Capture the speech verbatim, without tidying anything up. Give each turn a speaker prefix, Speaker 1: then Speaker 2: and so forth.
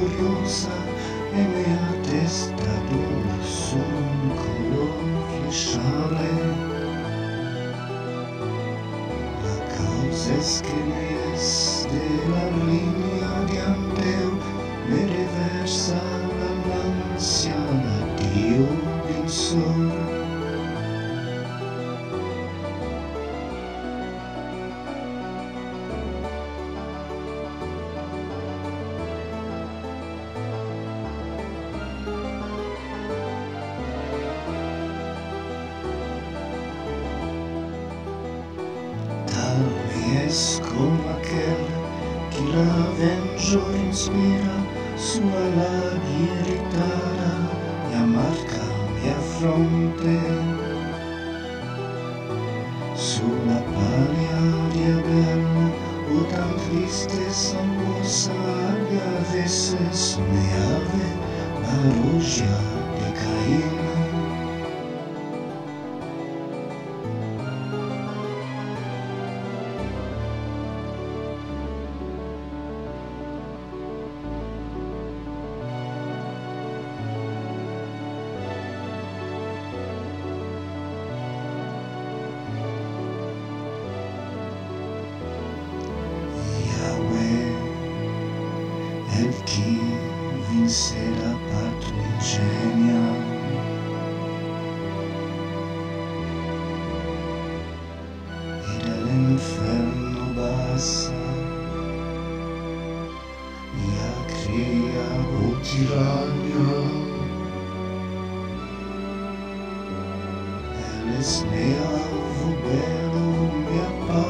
Speaker 1: gloriosa e mia testa dura su un color flashare. La causa es que me es de la línea de Anteo me reversa l'ansiana Dio del sol. Es como aquel que la venjo inspira, sua labia irritada e amarga mia fronte. Sulla paglia bella o tan triste salmosa abbia a veces me ave la roja de Caín. El que vencerá patrimigenia e dall'inferno bassa mia crea o tirania. El es mea alvo bello mia paz.